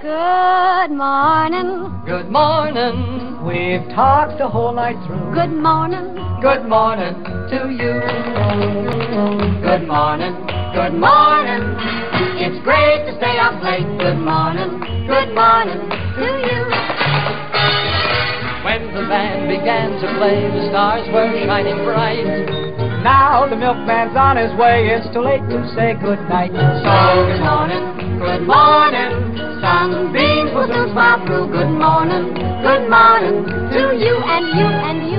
Good morning. Good morning. We've talked the whole night through. Good morning. Good morning to you. Good morning. Good morning. It's great to stay up late. Good morning. Good morning to you. When the band began to play, the stars were shining bright. Now the milkman's on his way. It's too late to say good night. So good morning. Good morning. Sunbeams will soon smile through. Good morning to you and you and you.